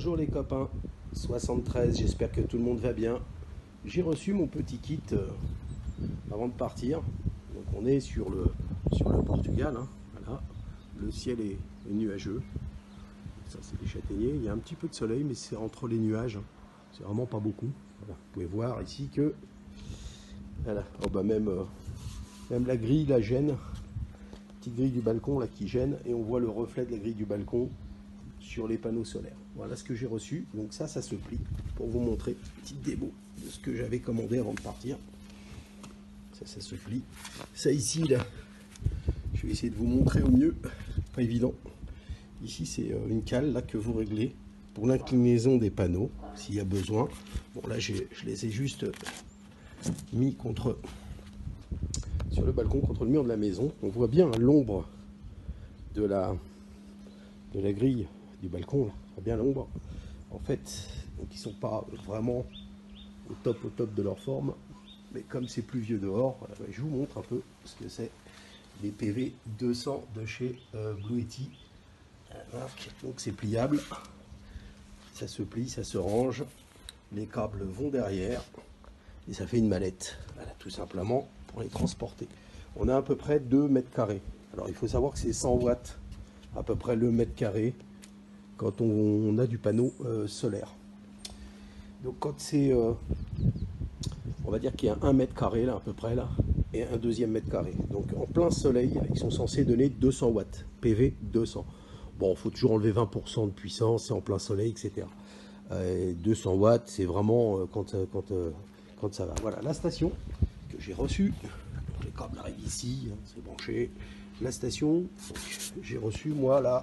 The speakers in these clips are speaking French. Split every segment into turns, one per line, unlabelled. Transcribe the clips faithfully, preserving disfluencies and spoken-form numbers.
Bonjour les copains, soixante-treize, j'espère que tout le monde va bien. J'ai reçu mon petit kit euh, avant de partir. Donc on est sur le, sur le Portugal, hein. Voilà. Le ciel est, est nuageux. Ça c'est des châtaigniers, il y a un petit peu de soleil mais c'est entre les nuages. C'est vraiment pas beaucoup. Voilà. Vous pouvez voir ici que voilà. Oh bah même, euh, même la grille la gêne. Petite grille du balcon là qui gêne et on voit le reflet de la grille du balcon sur les panneaux solaires. Voilà ce que j'ai reçu. Donc ça, ça se plie pour vous montrer une petite démo de ce que j'avais commandé avant de partir. Ça, ça se plie. Ça ici, là, je vais essayer de vous montrer au mieux. Pas évident. Ici, c'est une cale là que vous réglez pour l'inclinaison des panneaux, s'il y a besoin. Bon, là, je les ai juste mis contre sur le balcon, contre le mur de la maison. On voit bien l'ombre de la, de la grille du balcon, là, bien l'ombre. En fait, donc ils sont pas vraiment au top au top de leur forme, mais comme c'est plus vieux dehors, je vous montre un peu ce que c'est les P V deux cents de chez euh, Bluetti. Donc c'est pliable, ça se plie, ça se range, les câbles vont derrière et ça fait une mallette, voilà, tout simplement pour les transporter. On a à peu près deux mètres carrés. Alors il faut savoir que c'est cent watts à peu près le mètre carré quand on a du panneau euh, solaire. Donc quand c'est, euh, on va dire qu'il y a un mètre carré là à peu près là, et un deuxième mètre carré. Donc en plein soleil, ils sont censés donner deux cents watts, P V deux cents. Bon, il faut toujours enlever vingt pour cent de puissance, c'est en plein soleil, et cetera. Euh, deux cents watts, c'est vraiment euh, quand, euh, quand, euh, quand ça va. Voilà la station que j'ai reçue. Les câbles arrivent ici, hein, c'est branché. La station, j'ai reçu moi là.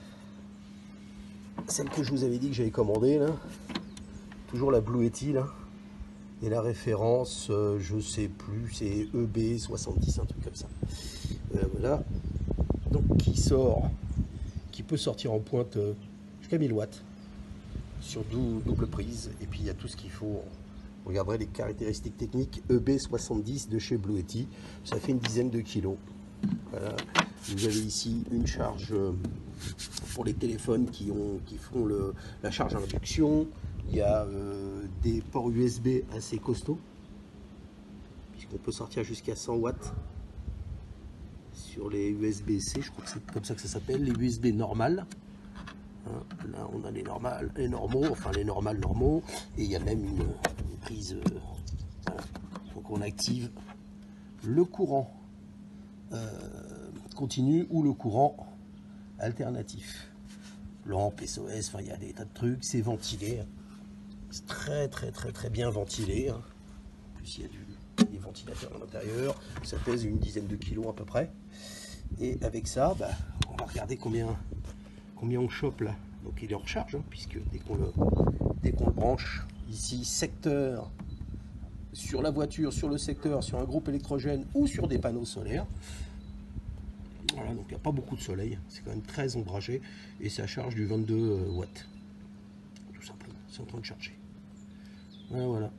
Celle que je vous avais dit que j'avais commandée là, toujours la Bluetti là, et la référence, euh, je sais plus, c'est E B soixante-dix, un truc comme ça. Euh, voilà, donc qui sort, qui peut sortir en pointe euh, jusqu'à mille watts sur dou double prise, et puis il y a tout ce qu'il faut. On regarderait les caractéristiques techniques. E B soixante-dix de chez Bluetti, ça fait une dizaine de kilos. Voilà. Vous avez ici une charge pour les téléphones qui, ont, qui font le, la charge à induction. Il y a euh, des ports U S B assez costauds, puisqu'on peut sortir jusqu'à cent watts sur les U S B C, je crois que c'est comme ça que ça s'appelle, les U S B normales. Hein, là on a les normales, les normaux, enfin les normales normaux, et il y a même une, une prise. Euh, voilà. Donc on active le courant Euh, continu ou le courant alternatif, lampe S O S, enfin il y a des tas de trucs. C'est ventilé, c'est très très très très bien ventilé, hein. En plus il y a du, des ventilateurs à l'intérieur, ça pèse une dizaine de kilos à peu près, et avec ça bah, on va regarder combien combien on chope là. Donc il est en recharge, hein, puisque dès qu'on le dès qu'on le branche ici, secteur sur la voiture, sur le secteur, sur un groupe électrogène ou sur des panneaux solaires. Voilà, donc il n'y a pas beaucoup de soleil, c'est quand même très ombragé et ça charge du vingt-deux watts. Tout simplement, c'est en train de charger. Voilà, voilà.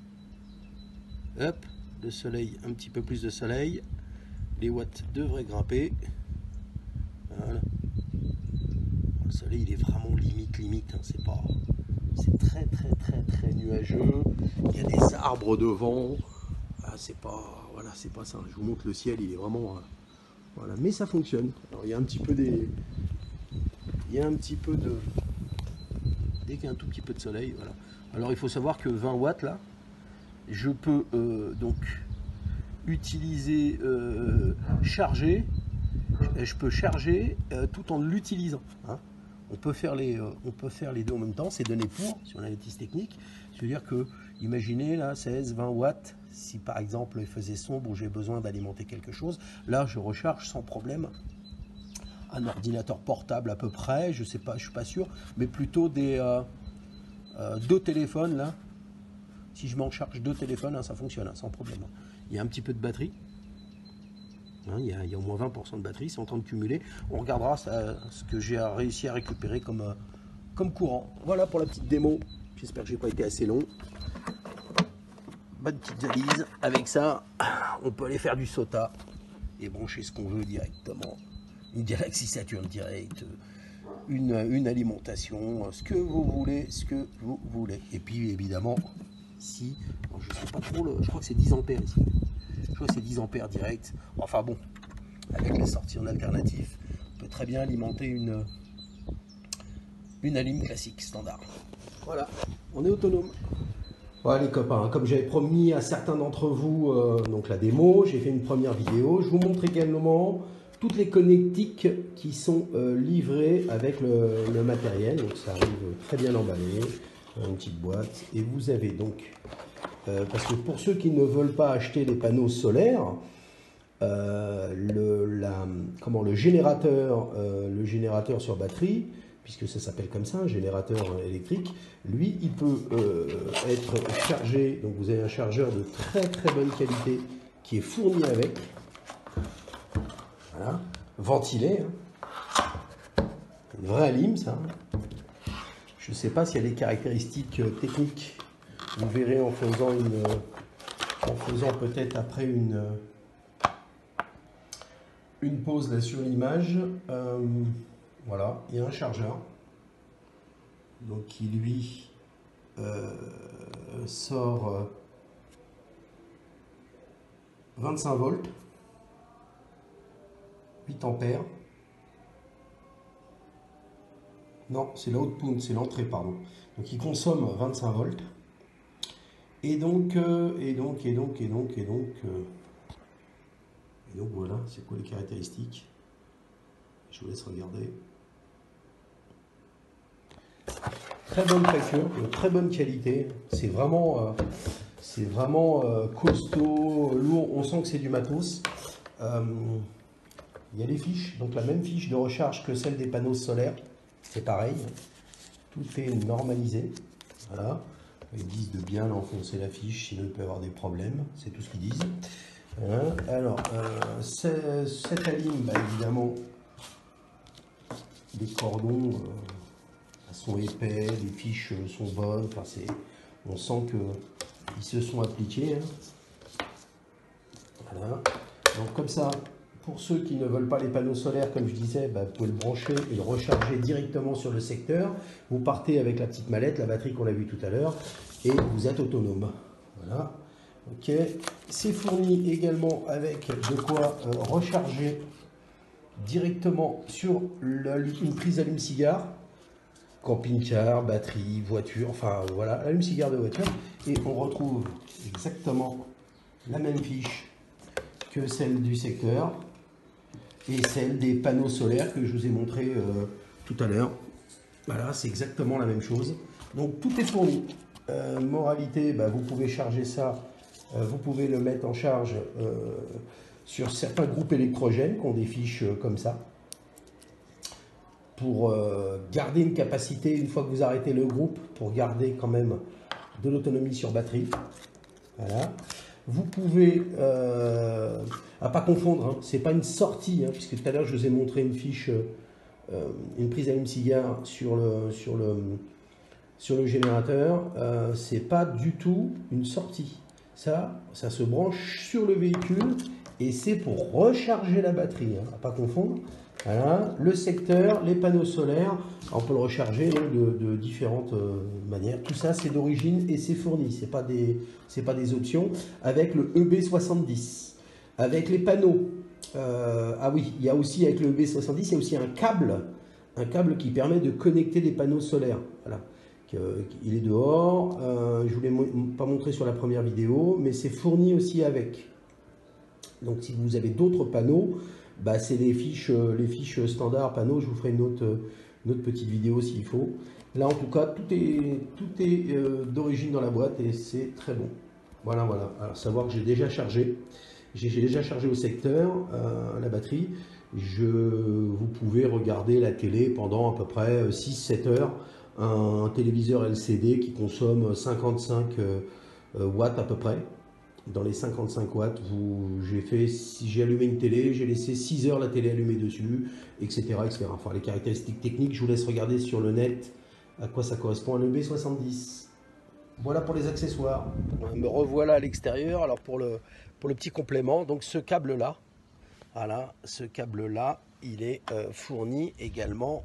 Hop, le soleil, un petit peu plus de soleil. Les watts devraient grimper. Voilà. Le soleil, il est vraiment limite, limite, hein, c'est pas... C'est très très très très nuageux. Il y a des arbres devant. Ah, c'est pas, voilà, c'est pas ça. Je vous montre le ciel, il est vraiment, euh, voilà, mais ça fonctionne. Alors il y a un petit peu des, il y a un petit peu de, dès qu'il y a un tout petit peu de soleil, voilà. Alors il faut savoir que vingt watts là, je peux euh, donc utiliser, euh, charger. Je peux charger euh, tout en l'utilisant. Hein. On peut faire les, euh, on peut faire les deux en même temps, c'est donné pour, sur la notice technique. C'est-à-dire que, imaginez là, seize, vingt watts, si par exemple il faisait sombre ou j'ai besoin d'alimenter quelque chose, là je recharge sans problème un ordinateur portable à peu près, je sais pas, je suis pas sûr, mais plutôt des euh, euh, deux téléphones là. Si je m'en charge deux téléphones, hein, ça fonctionne hein, sans problème. Il y a un petit peu de batterie. Il y, a, il y a au moins vingt pour cent de batterie, c'est en train de cumuler. On regardera ça, ce que j'ai réussi à récupérer comme, euh, comme courant. Voilà pour la petite démo. J'espère que j'ai pas été assez long. Bonne petite valise. Avec ça, on peut aller faire du SOTA et brancher ce qu'on veut directement. Une Galaxy Saturn Direct, une, une alimentation, ce que vous voulez, ce que vous voulez. Et puis évidemment, si, bon, je sais pas trop, le, je crois que c'est dix ampères ici. Je crois que c'est dix ampères direct. Enfin bon, avec les sorties en alternatif, on peut très bien alimenter une, une alim classique standard. Voilà, on est autonome. Voilà les copains, comme j'avais promis à certains d'entre vous, euh, donc la démo, j'ai fait une première vidéo. Je vous montre également toutes les connectiques qui sont euh, livrées avec le, le matériel. Donc ça arrive très bien emballé, une petite boîte. Et vous avez donc, euh, parce que pour ceux qui ne veulent pas acheter les panneaux solaires, euh, le, la, comment, le, générateur, euh, le générateur sur batterie, puisque ça s'appelle comme ça, un générateur électrique, lui, il peut euh, être chargé. Donc vous avez un chargeur de très très bonne qualité qui est fourni avec. Voilà, ventilé. Hein. Une vraie alim, ça. Je ne sais pas s'il y a des caractéristiques techniques. Vous verrez en faisant une, en faisant peut-être après une, une pause là sur l'image. Euh, Voilà, il y a un chargeur, donc qui lui euh, sort euh, vingt-cinq volts, huit ampères. Non, c'est l'output, c'est l'entrée, pardon. Donc il consomme vingt-cinq volts. Et donc, euh, et donc, et donc, et donc, et donc, euh, et donc voilà, c'est quoi les caractéristiques? Je vous laisse regarder. Très bonne pression, de très bonne qualité. C'est vraiment, euh, c'est vraiment euh, costaud, lourd. On sent que c'est du matos. Euh, il y a les fiches, donc la même fiche de recharge que celle des panneaux solaires. C'est pareil. Tout est normalisé. Voilà. Ils disent de bien enfoncer la fiche, sinon il peut y avoir des problèmes. C'est tout ce qu'ils disent. Hein. Alors, euh, cette alim, bah, évidemment, les cordons. Euh, sont épais, les fiches sont bonnes, enfin c'est, on sent qu'ils se sont appliqués. Hein. Voilà. Donc comme ça, pour ceux qui ne veulent pas les panneaux solaires, comme je disais, bah, vous pouvez le brancher et le recharger directement sur le secteur. Vous partez avec la petite mallette, la batterie qu'on a vue tout à l'heure, et vous êtes autonome. Voilà. Ok. C'est fourni également avec de quoi euh, recharger directement sur le, une prise allume-cigare. Camping-car, batterie, voiture, enfin voilà, allume-cigare de voiture. Et on retrouve exactement la même fiche que celle du secteur et celle des panneaux solaires que je vous ai montré euh, tout à l'heure. Voilà, c'est exactement la même chose. Donc tout est fourni. Euh, moralité, bah, vous pouvez charger ça, euh, vous pouvez le mettre en charge euh, sur certains groupes électrogènes qui ont des fiches euh, comme ça. Pour euh, garder une capacité, une fois que vous arrêtez le groupe, pour garder quand même de l'autonomie sur batterie. Voilà. Vous pouvez, euh, à pas confondre, hein, c'est pas une sortie, hein, puisque tout à l'heure je vous ai montré une fiche, euh, une prise allume-cigare sur le, sur, le, sur le générateur. Euh, c'est pas du tout une sortie. Ça, ça se branche sur le véhicule et c'est pour recharger la batterie, hein, à pas confondre. Voilà, le secteur, les panneaux solaires, on peut le recharger donc, de, de différentes euh, manières. Tout ça, c'est d'origine et c'est fourni, ce n'est pas, pas des options. Avec le E B soixante-dix, avec les panneaux. Euh, ah oui, il y a aussi avec le E B soixante-dix, il y a aussi un câble, un câble qui permet de connecter des panneaux solaires. Voilà, il est dehors. Euh, je ne vous l'ai pas montré sur la première vidéo, mais c'est fourni aussi avec. Donc, si vous avez d'autres panneaux, bah, c'est les fiches, les fiches standards panneaux. Je vous ferai une autre, une autre petite vidéo s'il faut. Là, en tout cas, tout est, tout est euh, d'origine dans la boîte et c'est très bon. Voilà, voilà. Alors, savoir que j'ai déjà chargé. J'ai déjà chargé au secteur euh, la batterie. Je, vous pouvez regarder la télé pendant à peu près six sept heures. Un, un téléviseur L C D qui consomme cinquante-cinq euh, watts à peu près. Dans les cinquante-cinq watts, j'ai fait, si j'ai allumé une télé, j'ai laissé six heures la télé allumée dessus, et cetera, et cetera. Enfin, les caractéristiques techniques, je vous laisse regarder sur le net à quoi ça correspond à l'E B soixante-dix. Voilà pour les accessoires. Me revoilà à l'extérieur. Alors pour le, pour le petit complément, donc ce câble-là, voilà, ce câble-là, il est euh, fourni également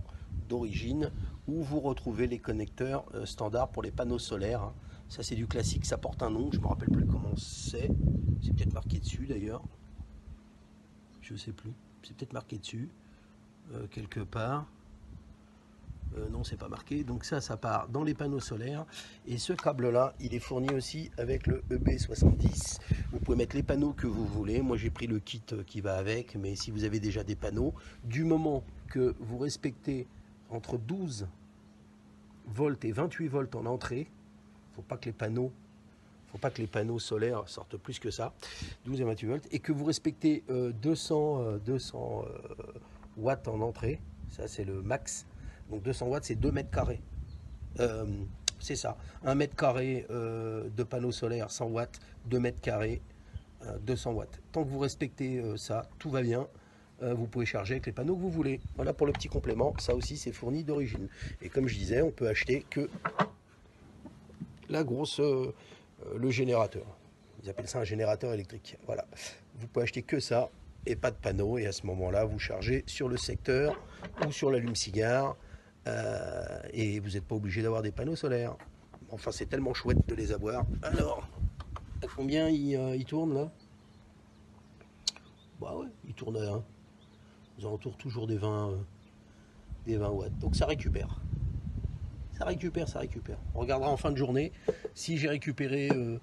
d'origine où vous retrouvez les connecteurs euh, standards pour les panneaux solaires. Hein. Ça c'est du classique, ça porte un nom, je ne me rappelle plus comment c'est. C'est peut-être marqué dessus d'ailleurs. Je ne sais plus. C'est peut-être marqué dessus, euh, quelque part. Euh, non, c'est pas marqué. Donc ça, ça part dans les panneaux solaires. Et ce câble-là, il est fourni aussi avec le E B soixante-dix. Vous pouvez mettre les panneaux que vous voulez. Moi, j'ai pris le kit qui va avec. Mais si vous avez déjà des panneaux, du moment que vous respectez entre douze volts et vingt-huit volts en entrée, il ne faut pas que les panneaux, faut pas que les panneaux solaires sortent plus que ça, douze et vingt-huit volts, et que vous respectez euh, deux cents, euh, deux cents euh, watts en entrée, ça c'est le max. Donc deux cents watts, c'est deux mètres carrés. Euh, c'est ça, un mètre carré euh, de panneaux solaires, cent watts, deux mètres carrés, euh, deux cents watts. Tant que vous respectez euh, ça, tout va bien. Euh, vous pouvez charger avec les panneaux que vous voulez. Voilà pour le petit complément. Ça aussi, c'est fourni d'origine. Et comme je disais, on peut acheter que la grosse, euh, le générateur. Ils appellent ça un générateur électrique. Voilà. Vous pouvez acheter que ça et pas de panneau. Et à ce moment-là, vous chargez sur le secteur ou sur l'allume-cigare. Euh, et vous n'êtes pas obligé d'avoir des panneaux solaires. Enfin, c'est tellement chouette de les avoir. Alors, à combien il, euh, il tourne là? Bah ouais, il tourne à un. Aux alentours toujours des vingt, euh, des vingt watts. Donc ça récupère. Ça récupère, ça récupère. On regardera en fin de journée si j'ai récupéré euh,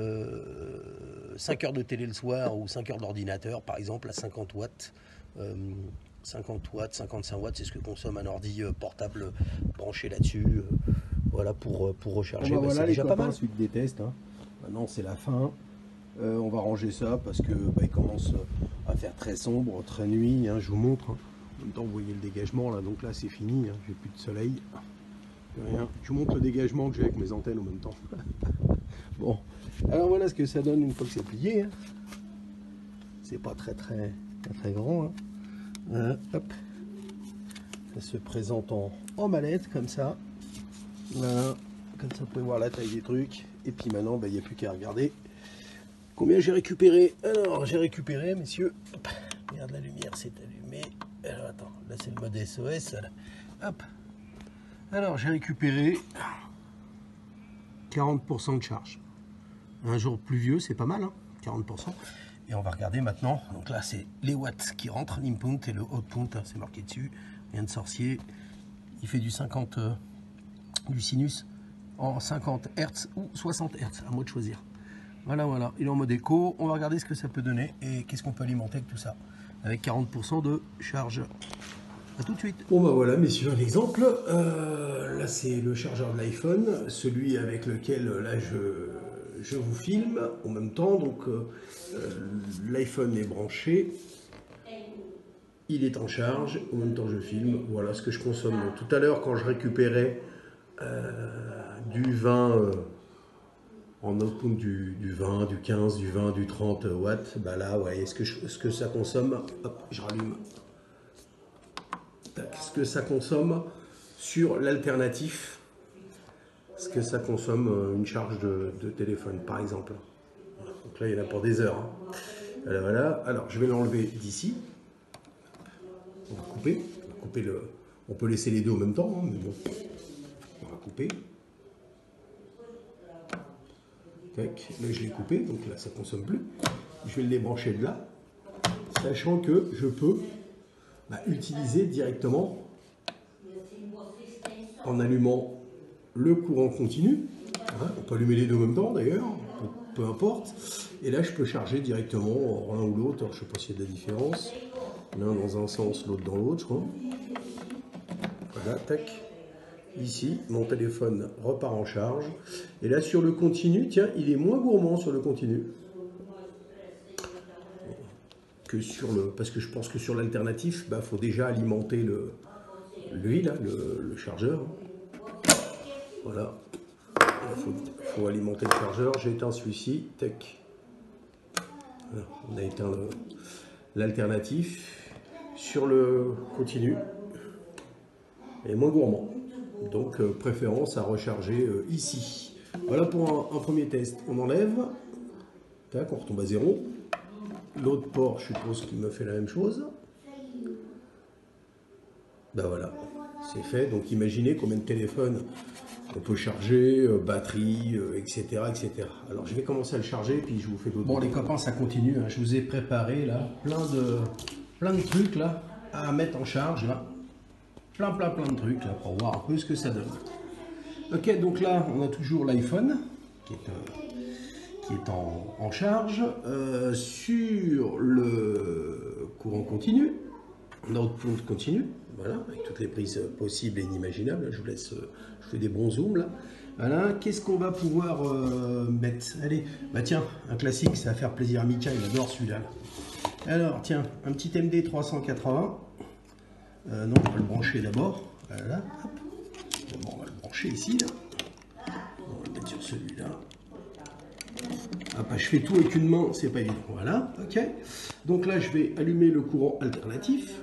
euh, cinq heures de télé le soir ou cinq heures d'ordinateur, par exemple, à cinquante watts. Euh, cinquante watts, cinquante-cinq watts, c'est ce que consomme un ordi euh, portable branché là-dessus. Euh, voilà, pour, pour recharger.
Bon bah
bah,
voilà
c'est
les
déjà
copains,
pas mal.
suite des tests. Hein. Maintenant c'est la fin. Euh, on va ranger ça parce que bah, il commence à faire très sombre, très nuit. Hein, je vous montre. Hein. En même temps, vous voyez le dégagement là. Donc là, c'est fini. Hein. J'ai plus de soleil. Plus rien. Je vous montre le dégagement que j'ai avec mes antennes en même temps. Bon. Alors voilà ce que ça donne une fois que c'est plié. Hein. C'est pas très très très, très grand. Hein. Hein, hop. Ça se présente en, en mallette comme ça. Voilà. Comme ça, vous pouvez voir la taille des trucs. Et puis maintenant, il n'y a plus qu'à regarder combien j'ai récupéré. Alors, j'ai récupéré, messieurs. Hop. Regarde, la lumière s'est allumée. Alors, attends, là, c'est le mode S O S. Là. Hop. Alors, j'ai récupéré quarante pour cent de charge. Un jour pluvieux, c'est pas mal, hein, quarante pour cent. Et on va regarder maintenant. Donc là, c'est les watts qui rentrent, l'input et le output. Hein, c'est marqué dessus. Rien de sorcier. Il fait du cinquante, euh, du sinus en cinquante hertz ou soixante hertz. À moi de choisir. Voilà, voilà. Il est en mode éco. On va regarder ce que ça peut donner et qu'est-ce qu'on peut alimenter avec tout ça. Avec quarante pour cent de charge. A tout de suite. Bon bah voilà messieurs, un exemple. Euh, là c'est le chargeur de l'iPhone, celui avec lequel là je, je vous filme en même temps. Donc euh, l'iPhone est branché, il est en charge, en même temps je filme. Voilà ce que je consomme. Tout à l'heure quand je récupérais euh, du vingt euh, en output du, du vingt, du quinze, du vingt, du trente watts, bah là ouais, est-ce que, je, ce que ça consomme, hop, je rallume. Ce que ça consomme sur l'alternatif, ce que ça consomme une charge de, de téléphone par exemple. Donc là il y en a pour des heures. Hein. Voilà, voilà. Alors je vais l'enlever d'ici. On va couper. On, va couper le... on peut laisser les deux en même temps, hein, mais bon. On va couper. Tac. Là je l'ai coupé, donc là ça ne consomme plus. Je vais le débrancher de là, sachant que je peux bah, utiliser directement en allumant le courant continu. Hein, on peut allumer les deux en même temps d'ailleurs, peu, peu importe. Et là je peux charger directement l'un ou l'autre. Je ne sais pas s'il y a de la différence. L'un dans un sens, l'autre dans l'autre, je crois. Voilà, tac. Ici, mon téléphone repart en charge. Et là sur le continu, tiens, il est moins gourmand sur le continu. Que sur le, parce que je pense que sur l'alternatif, bah, faut déjà alimenter le, lui, là, le, le chargeur. Voilà. Il faut, faut alimenter le chargeur. J'ai éteint celui-ci. Tac. Voilà. On a éteint l'alternatif. Sur le continu, et moins gourmand. Donc, euh, préférence à recharger euh, ici. Voilà pour un, un premier test. On enlève. Tac, on retombe à zéro. L'autre port, je suppose qu'il me fait la même chose. Ben voilà,
c'est fait. Donc imaginez combien de téléphones on peut charger, euh, batterie, euh, et cetera, et cetera. Alors je vais commencer à le charger, puis je vous fais d'autres. Bon les copains, ça continue. Hein. Je vous ai préparé là plein de, plein de trucs là à mettre en charge là. Plein, plein, plein de trucs là pour voir un peu ce que ça donne. Ok, donc là on a toujours l'iPhone qui est, euh, qui est en, en charge. Euh, sur le courant continu, on a output continu. Voilà, avec toutes les prises possibles et inimaginables. Je vous laisse, je fais des bons zooms là. Voilà, qu'est-ce qu'on va pouvoir euh, mettre? Allez, bah tiens, un classique, ça va faire plaisir à Mika, il adore celui-là. Alors, tiens, un petit M D trois cent quatre-vingts. Euh, non, on va le brancher d'abord. Voilà, hop. Bon, on va le brancher ici. Là. On va le mettre sur celui-là. Ah, bah, je fais tout avec une main, c'est pas évident. Voilà, ok. Donc là, je vais allumer le courant alternatif.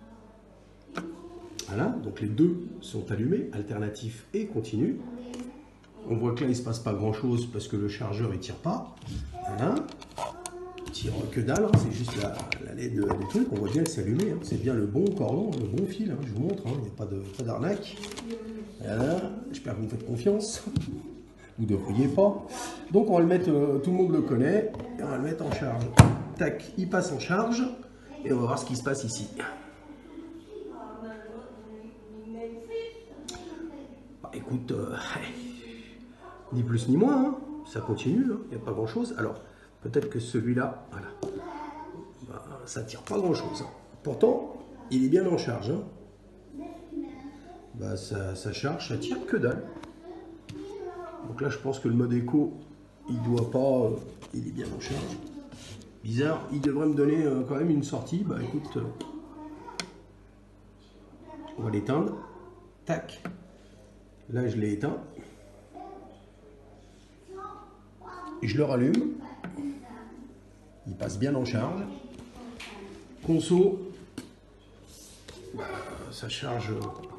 Voilà, donc les deux sont allumés, alternatif et continu. On voit que là, il ne se passe pas grand-chose parce que le chargeur, il ne tire pas. Voilà. Il tire que dalle, hein. C'est juste la, la L E D du truc. On voit bien que c'est allumé. Hein. C'est bien le bon cordon, le bon fil. Hein. Je vous montre, hein. Il n'y a pas de, pas d'arnaque. Voilà, j'espère que vous me faites confiance. Vous ne devriez pas. Donc on va le mettre, euh, tout le monde le connaît, et on va le mettre en charge. Tac, il passe en charge, et on va voir ce qui se passe ici. Bah, écoute, euh, ni plus ni moins, hein. Ça continue, il hein. n'y a pas grand chose. Alors, peut-être que celui-là, voilà, bah, ça tire pas grand chose. Hein. Pourtant, il est bien en charge. Hein. Bah, ça, ça charge, ça tire que dalle. Donc là, je pense que le mode éco, il doit pas, euh, il est bien en charge. Bizarre, il devrait me donner euh, quand même une sortie. Bah écoute, euh, on va l'éteindre. Tac. Là, je l'ai éteint. Je le rallume. Il passe bien en charge. Conso, bah, ça charge.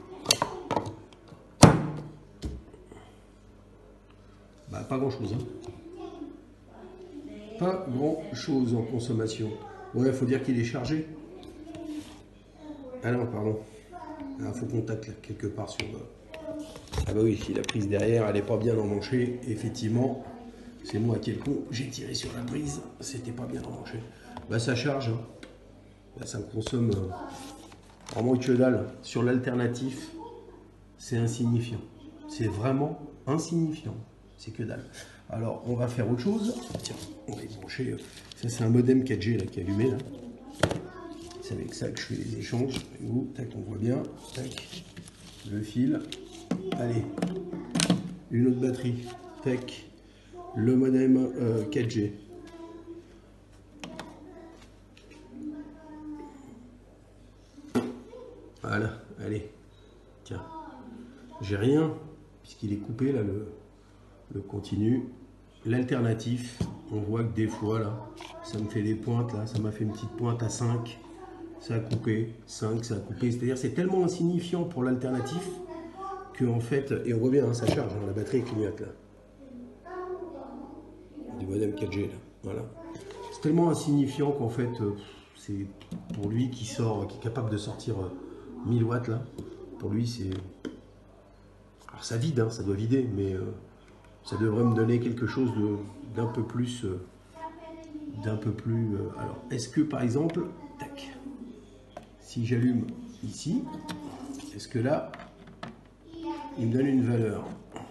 Bah, pas grand chose. Hein. Pas grand chose en consommation. Ouais, il faut dire qu'il est chargé. Ah non, pardon. Il faut qu'on tacle quelque part sur. Ah bah oui, si la prise derrière, elle n'est pas bien emmanchée. Effectivement, c'est moi qui ai le con. J'ai tiré sur la prise, c'était pas bien emmanché. Bah ça charge. Hein. Bah, ça me consomme euh, vraiment que dalle. Sur l'alternatif, c'est insignifiant. C'est vraiment insignifiant. C'est que dalle. Alors, on va faire autre chose. Tiens, on va y brancher. Ça, c'est un modem quatre G là, qui est allumé. Là. C'est avec ça que je fais les échanges. Où, tac, on voit bien. Tac, le fil. Allez, une autre batterie. Tac, le modem euh, quatre G. Voilà, allez. Tiens, j'ai rien, puisqu'il est coupé là, le... le continu, l'alternatif, on voit que des fois là, ça me fait des pointes là, ça m'a fait une petite pointe à cinq, ça a coupé, cinq, ça a coupé, c'est-à-dire c'est tellement insignifiant pour l'alternatif que en fait, et on voit bien, hein, ça charge, hein, la batterie clignote là, du modem quatre G là, voilà, c'est tellement insignifiant qu'en fait, euh, c'est pour lui qui sort, qui est capable de sortir euh, mille watts là, pour lui c'est, alors ça vide, hein, ça doit vider, mais euh, ça devrait me donner quelque chose d'un peu plus, euh, d'un peu plus. Euh, alors, est-ce que par exemple, tac, si j'allume ici, est-ce que là, il me donne une valeur?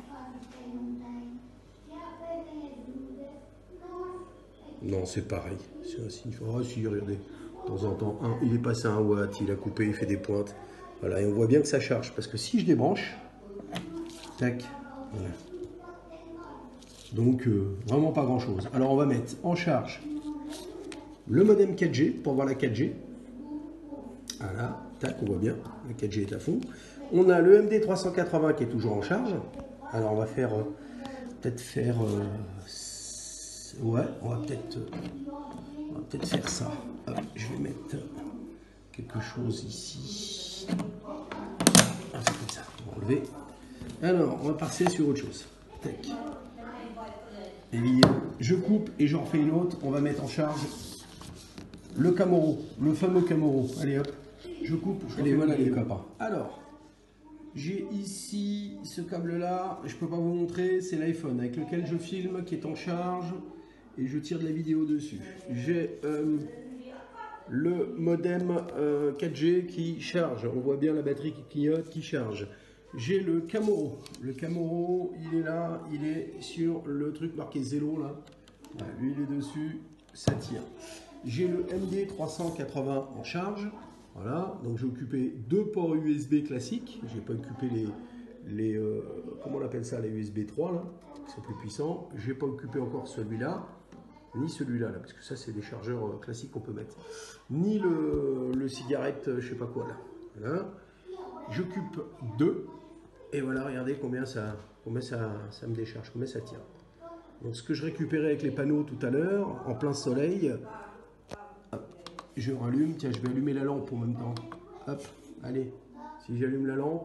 Non, c'est pareil. C'est ainsi. Oh, si, regardez, de temps en temps, un, il est passé à un watt, il a coupé, il fait des pointes. Voilà, et on voit bien que ça charge, parce que si je débranche, tac, voilà. Donc, euh, vraiment pas grand-chose. Alors, on va mettre en charge le modem quatre G pour voir la quatre G. Voilà, tac, on voit bien, la quatre G est à fond. On a le M D trois cent quatre-vingts qui est toujours en charge. Alors, on va faire, euh, peut-être faire... Euh, ouais, on va peut-être euh, peut faire ça. Hop, je vais mettre quelque chose ici. Ah, c'est comme ça, on va enlever. Alors, on va passer sur autre chose. Tac. Les vidéos, je coupe et j'en refais une autre. On va mettre en charge le Camaro, le fameux Camaro. Allez hop, je coupe. Je Allez, voilà les copains. Alors,
J'ai ici ce câble-là, je ne peux pas vous montrer, c'est l'iPhone avec lequel je filme, qui est en charge, et je tire de la vidéo dessus. J'ai euh, le modem euh, quatre G qui charge, on voit bien la batterie qui clignote, qui charge. J'ai le Camoro, le Camoro, il est là, il est sur le truc marqué zéro là, voilà, lui il est dessus, ça tire. J'ai le M D trois cent quatre-vingts en charge. Voilà, donc j'ai occupé deux ports U S B classiques, j'ai pas occupé les, les euh, comment on appelle ça, les U S B trois là, qui sont plus puissants. J'ai pas occupé encore celui-là, ni celui-là là, parce que ça c'est des chargeurs euh, classiques qu'on peut mettre, ni le, le cigarette, euh, je sais pas quoi là. Voilà, j'occupe deux, et voilà, regardez combien ça, combien ça, ça me décharge, combien ça tire. Donc ce que je récupérais avec les panneaux tout à l'heure, en plein soleil. Je rallume, tiens, je vais allumer la lampe en même temps. Hop, allez, si j'allume la lampe.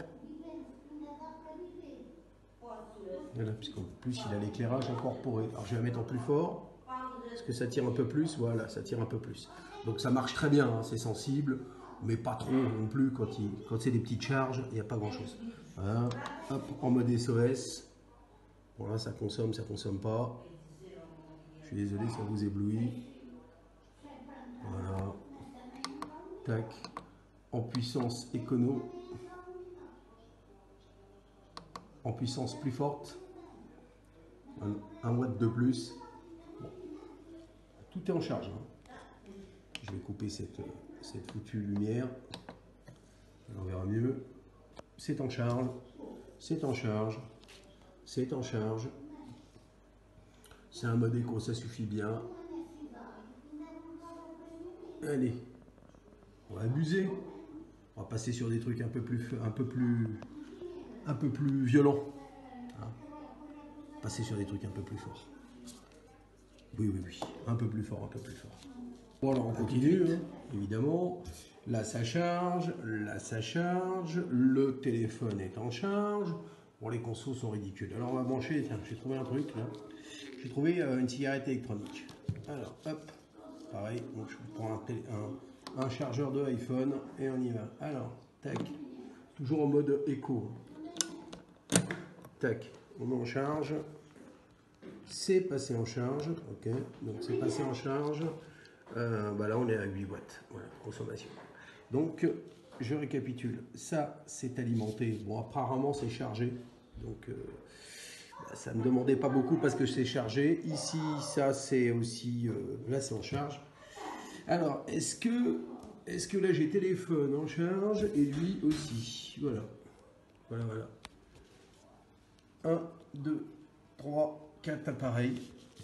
Voilà, puisqu'en plus il a l'éclairage incorporé. Alors je vais la mettre en plus fort, parce que ça tire un peu plus, voilà, ça tire un peu plus. Donc ça marche très bien, hein, c'est sensible, mais pas trop non plus quand, il, quand c'est des petites charges, il n'y a pas grand chose. Voilà, hop, en mode S O S. Voilà, ça consomme, ça consomme pas. Je suis désolé, ça vous éblouit. Voilà. Tac. En puissance écono. En puissance plus forte. Un, un watt de plus. Bon. Tout est en charge. Hein. Je vais couper cette, cette foutue lumière. On verra mieux. C'est en charge. C'est en charge. C'est en charge. C'est un mode éco, ça suffit bien. Allez, on va abuser. On va passer sur des trucs un peu plus, un peu plus, un peu plus violents. Hein, passer sur des trucs un peu plus forts. Oui, oui, oui. Un peu plus fort, un peu plus fort. Bon, alors on continue, hein, évidemment. Là, ça charge. Là, ça charge. Le téléphone est en charge. Bon, les consos sont ridicules. Alors, on va brancher. Tiens, j'ai trouvé un truc, là. J'ai trouvé euh, une cigarette électronique. Alors, hop. Pareil, donc je prends un, télé, un, un chargeur de iPhone et on y va. Alors, tac, toujours en mode éco. Tac, on met en charge. C'est passé en charge. Ok, donc c'est passé en charge. Euh, bah là, on est à huit watts. Voilà, consommation. Donc, je récapitule. Ça, c'est alimenté. Bon, apparemment, c'est chargé. Donc, euh, bah, ça ne me demandait pas beaucoup parce que c'est chargé. Ici, ça, c'est aussi... Euh, là, c'est en charge. Alors, est-ce que, est-ce que là, j'ai téléphone en charge et lui aussi. Voilà. Voilà, voilà. un, deux, trois, quatre appareils.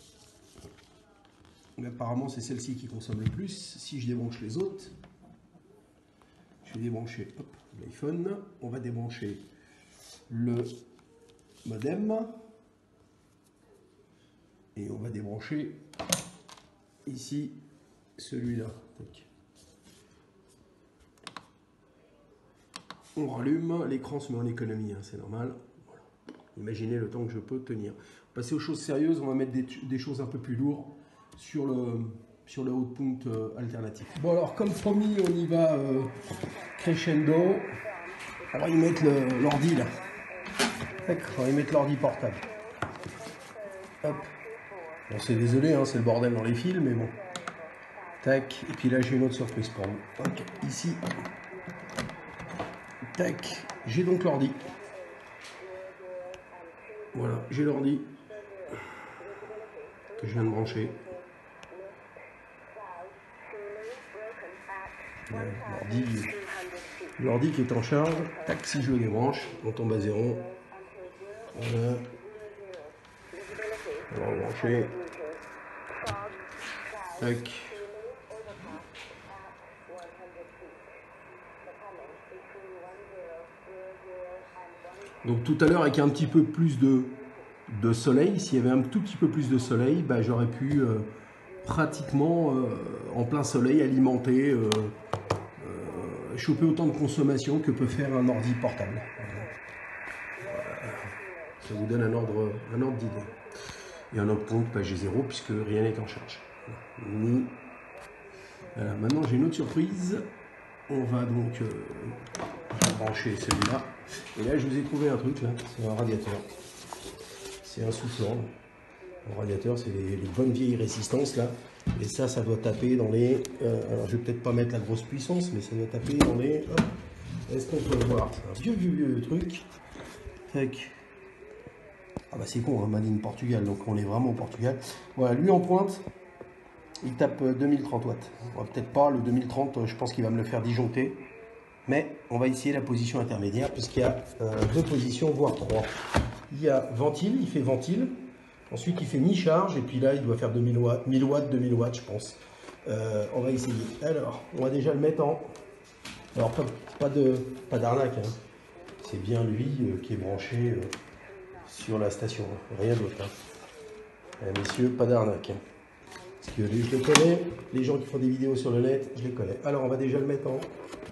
Mais apparemment, c'est celle-ci qui consomme le plus. Si je débranche les autres, je vais débrancher l'iPhone. On va débrancher le modem. Et on va débrancher ici celui-là. On rallume, l'écran se met en économie, hein, c'est normal. Voilà. Imaginez le temps que je peux tenir. Passer aux choses sérieuses, on va mettre des, des choses un peu plus lourdes sur le, sur le output euh, alternatif. Bon alors comme promis, on y va euh, crescendo. On va y mettre l'ordi là. On va y mettre l'ordi portable. Hop. Bon, c'est désolé, hein, c'est le bordel dans les fils, mais bon. Tac. Et puis là, j'ai une autre surprise pour vous. Ok, ici. Tac. J'ai donc l'ordi. Voilà, j'ai l'ordi que je viens de brancher. L'ordi, l'ordi qui est en charge. Tac, si je le débranche, on tombe à zéro. Voilà. On va brancher. Tac. Donc tout à l'heure, avec un petit peu plus de, de soleil, s'il y avait un tout petit peu plus de soleil, bah, j'aurais pu euh, pratiquement euh, en plein soleil alimenter, euh, euh, choper autant de consommation que peut faire un ordi portable. Voilà. Ça vous donne un ordre, un ordre d'idée. Et un autre compte page zéro puisque rien n'est en charge. Voilà. Voilà. Maintenant j'ai une autre surprise. On va donc euh, brancher celui-là.
Et là, je vous ai trouvé un truc, là, c'est un radiateur. C'est un soufflant. Un radiateur, c'est les, les bonnes vieilles résistances, là. Et ça, ça doit taper dans les... Euh, alors, je vais peut-être pas mettre la grosse puissance, mais ça doit taper dans les... Est-ce qu'on peut le voir? C'est un vieux, vieux, vieux truc. Tac. Ah bah c'est con, hein, Made in Portugal, donc on est vraiment au Portugal. Voilà, lui en pointe, il tape deux mille trente watts. Peut-être pas, le deux mille trente, je pense qu'il va me le faire disjoncter. Mais on va essayer la position intermédiaire, puisqu'il y a euh, deux positions, voire trois. Il y a ventile, il fait ventile. Ensuite, il fait mi-charge, et puis là, il doit faire deux mille watts, mille watts, deux mille watts, je pense. Euh, on va essayer. Alors, on va déjà le mettre en... Alors, pas, pas de pas d'arnaque, hein. C'est bien lui euh, qui est branché euh, sur la station, hein. Rien d'autre. Hein. Eh, messieurs, pas d'arnaque. Hein. Parce que lui, je les connais, les gens qui font des vidéos sur le net, je les connais. Alors, on va déjà le mettre en...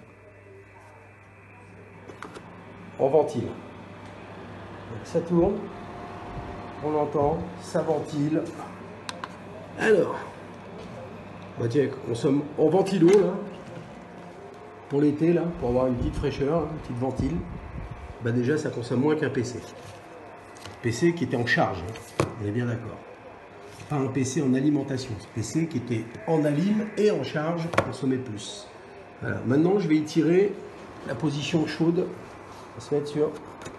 en ventile. Donc, ça tourne, on l'entend, ça ventile. Alors, bah tiens, on sommes en ventilo là, pour l'été là, pour avoir une petite fraîcheur, une petite ventile. Bah déjà, ça consomme moins qu'un P C. P C qui était en charge, hein. On est bien d'accord. Pas un P C en alimentation, ce P C qui était en alim et en charge consommait plus. Voilà. Maintenant, je vais y tirer la position chaude. On va se mettre sur...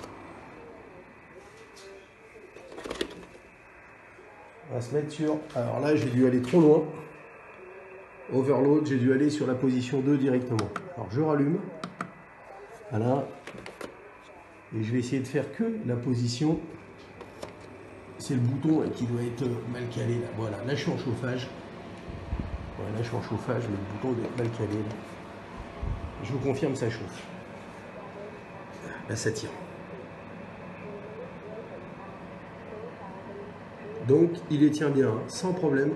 On va se mettre sur... Alors là, j'ai dû aller trop loin. Overload, j'ai dû aller sur la position deux directement. Alors je rallume. Voilà. Et je vais essayer de faire que la position. C'est le bouton là, qui doit être mal calé. Là. Voilà, là je suis en chauffage. Voilà, là je suis en chauffage, mais le bouton doit être mal calé. Là. Je vous confirme, ça chauffe. Là ça tire. Donc il les tient bien, hein, sans problème.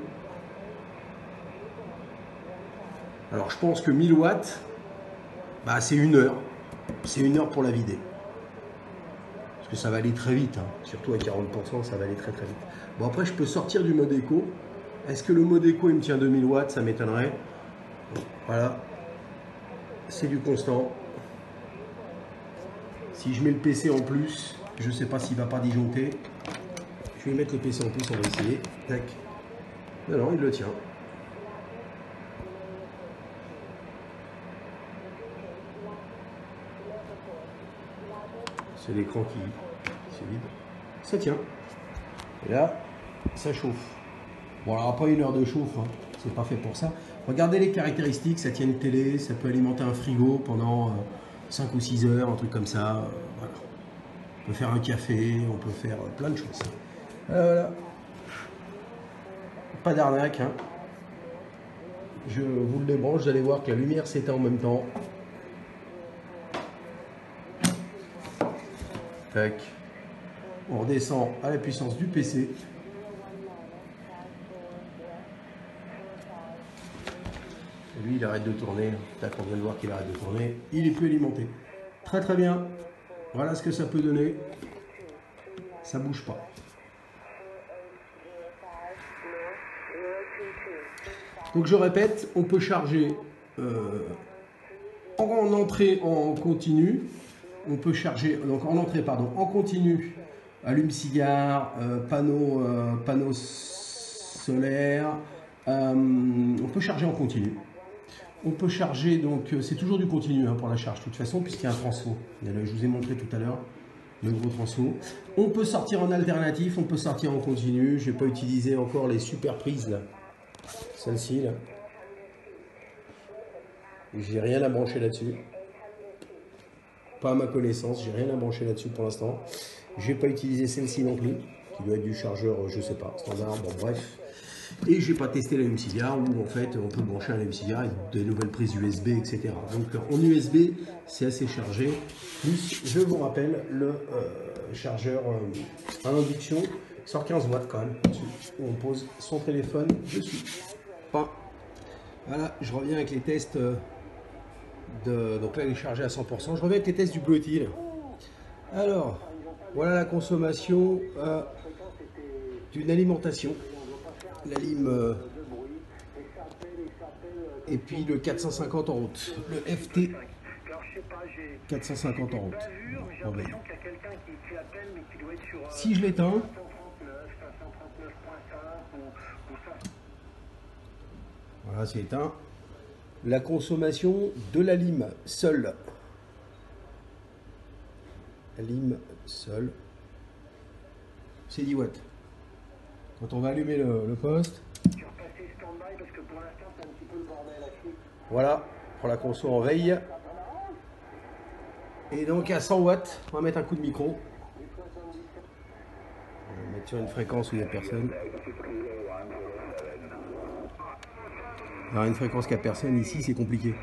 Alors je pense que mille watts, bah, c'est une heure. C'est une heure pour la vider. Parce que ça va aller très vite, hein. Surtout à quarante pour cent, ça va aller très très vite. Bon après je peux sortir du mode éco. Est-ce que le mode éco il me tient deux mille watts? Ça m'étonnerait. Voilà. C'est du constant. Si je mets le P C en plus, je ne sais pas s'il ne va pas disjoncter. Je vais mettre le P C en plus, on va essayer. Tac. Non, non, il le tient. C'est l'écran qui c'est vide. Ça tient. Et là, ça chauffe. Bon, alors pas une heure de chauffe, hein. C'est pas fait pour ça. Regardez les caractéristiques, ça tient une télé, ça peut alimenter un frigo pendant euh, cinq ou six heures, un truc comme ça. Euh, voilà. On peut faire un café, on peut faire euh, plein de choses. Voilà. Pas d'arnaque, hein. Je vous le débranche, vous allez voir que la lumière s'éteint en même temps. Tac. On redescend à la puissance du P C. Et lui, il arrête de tourner. Tac, on vient de voir qu'il arrête de tourner. Il est plus alimenté. Très très bien. Voilà ce que ça peut donner. Ça bouge pas. Donc je répète, on peut charger euh, en entrée en continu. On peut charger, donc en entrée, pardon, en continu, allume-cigare, euh, panneau, euh, panneau solaire. Euh, on peut charger en continu. On peut charger, donc c'est toujours du continu hein, pour la charge, de toute façon, puisqu'il y a un transfo. Je vous ai montré tout à l'heure le gros transfo. On peut sortir en alternatif, on peut sortir en continu. Je n'ai pas utilisé encore les super prises là. Celle-ci là. J'ai rien à brancher là-dessus. Pas à ma connaissance, j'ai rien à brancher là-dessus pour l'instant. Je n'ai pas utilisé celle-ci non plus, qui doit être du chargeur, je sais pas, standard, bon bref. Et j'ai pas testé l'allume-cigare où en fait on peut brancher un allume-cigare avec des nouvelles prises U S B, et cetera. Donc en U S B, c'est assez chargé. Plus, je vous rappelle, le euh, chargeur euh, à induction sort quinze watts quand même. On pose son téléphone dessus. Pas. Voilà, je reviens avec les tests. Euh, De, donc là il est chargé à cent pour cent. Je reviens avec les tests du Bluetooth. Alors, voilà la consommation euh, d'une alimentation. La lime euh, et puis le quatre cent cinquante en route. Le F T
quatre cent cinquante en route. On va y aller. Si je l'éteins, voilà, c'est éteint. La consommation de la lime seule. La lime seule, c'est dix watts. Quand on va allumer le, le poste, voilà, pour la conso en veille. Et donc à cent watts, on va mettre un coup de micro. On va mettre sur une fréquence où il n'y a personne. Alors une fréquence qu'il n'y a personne ici, c'est compliqué.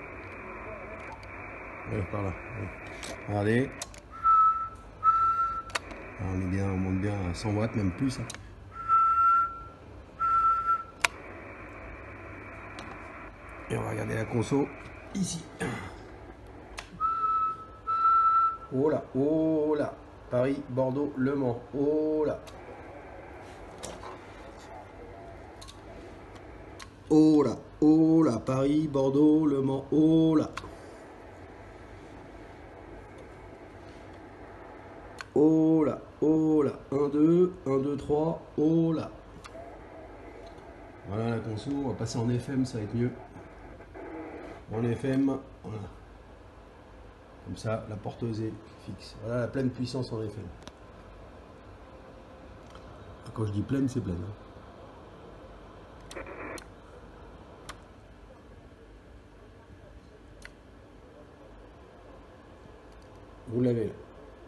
Ouais, par là. Ouais. Regardez. Alors, on est bien, on monte bien à cent watts, même plus. Hein. Et on va regarder la conso ici. Oh là, oh là. Paris, Bordeaux, Le Mans. Oh là. Oh là, oh là. Paris, Bordeaux, Le Mans. Oh là. Oh là, oh là. un, deux, un, deux, trois. Oh là. Voilà la conso. On va passer en F M, ça va être mieux. En F M, voilà. Comme ça, la porteuse est fixe. Voilà la pleine puissance en F M. Quand je dis pleine, c'est pleine. Vous l'avez là.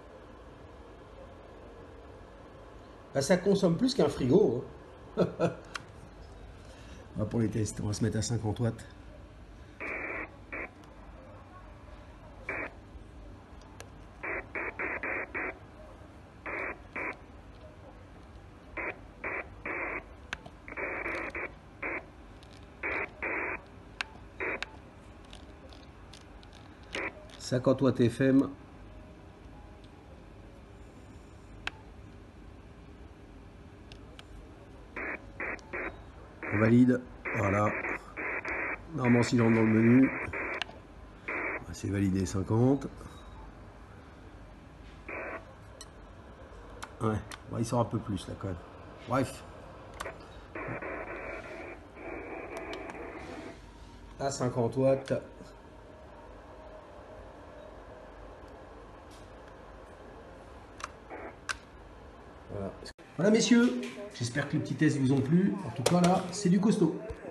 Bah, ça consomme plus qu'un frigo. Hein. Pour les tests, on va se mettre à cinquante watts. cinquante watts F M. On valide. Voilà. Normalement, si j'entre dans le menu, c'est validé cinquante. Ouais, bon, il sort un peu plus là quand même. Bref. À cinquante watts. Voilà. Voilà messieurs, j'espère que les petits tests vous ont plu. En tout cas là, c'est du costaud.